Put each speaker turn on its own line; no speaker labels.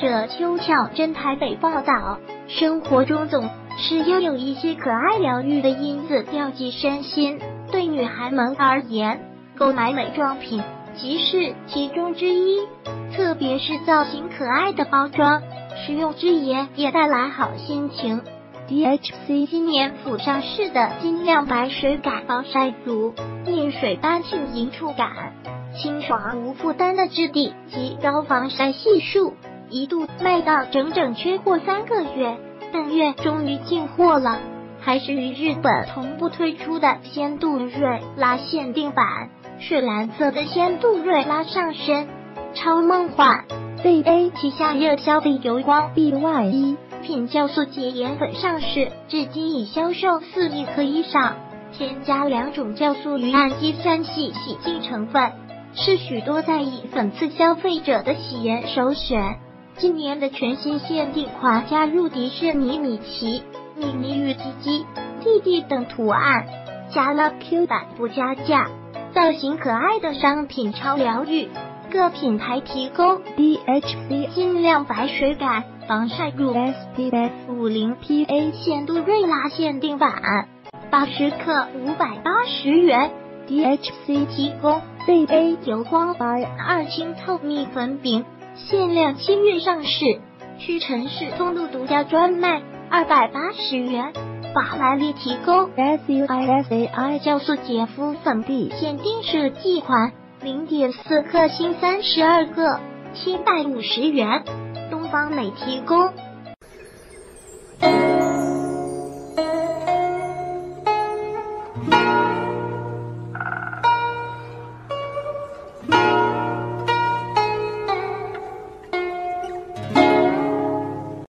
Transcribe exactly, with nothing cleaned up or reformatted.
者邱巧珍台北报道，生活中总是要有一些可爱疗愈的因子调剂身心，对女孩们而言，购买美妆品即是其中之一，特别是造型可爱的包装，使用之余也带来好心情。D H C 今年甫上市的晶亮白水感防晒乳，面水般轻盈触感，清爽无负担的质地及高防晒系数，一度卖到整整缺货三个月，但月终于进货了。还是与日本同步推出的仙杜瑞拉限定版，水蓝色的仙杜瑞拉上身，超梦幻。Z A 旗下热销的油光 B Y 一品酵素洁颜粉上市，至今已销售四亿颗以上，添加两种酵素与氨基酸系洗净成分，是许多在意粉刺消费者的喜颜首选。今年的全新限定款加入迪士尼米奇、米妮与鸡鸡、弟弟等图案，加了 Q 版不加价，造型可爱的商品超疗愈。各品牌提供 D H C 晶亮白水感防晒乳 S P F 五十 P A 仙杜瑞拉限定版，八十克五百八十元。D H C 提供 Z A 油光白二清透蜜粉饼，限量七月上市，屈臣氏通路独家专卖，二百八十元。法莱丽提供 S U I S A I 酵素洁肤粉底限定设计款，零点四克新三十二个，七百五十元。东方美提供